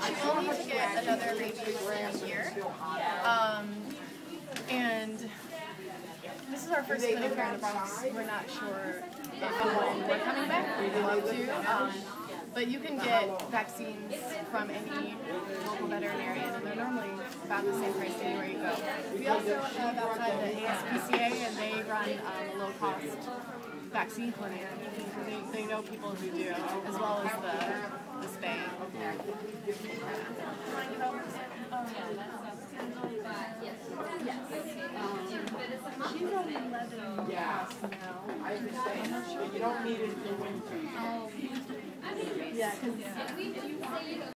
will need to get another rabies here. And this is our first clinic here in the Bronx. We're not sure if when we're coming back. We'd love to. But you can get vaccines from any local veterinarian, and they're normally about the same price anywhere you go. We also have outside the ASPCA, and they run a low-cost vaccine clinic. They know people who do, as well as the spay. She's on 11 now. I understand, but you don't need it in winter. Yeah, because